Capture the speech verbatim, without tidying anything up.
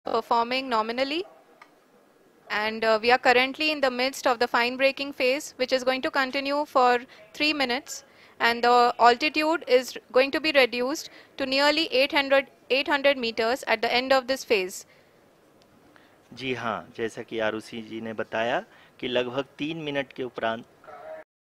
performing nominally, and uh, we are currently in the midst of the fine braking phase, which is going to continue for three minutes, and the altitude is going to be reduced to nearly eight hundred eight hundred meters at the end of this phase. जी हाँ, जैसा कि आरुषि जी ने बताया कि लगभग तीन minute के उपरांत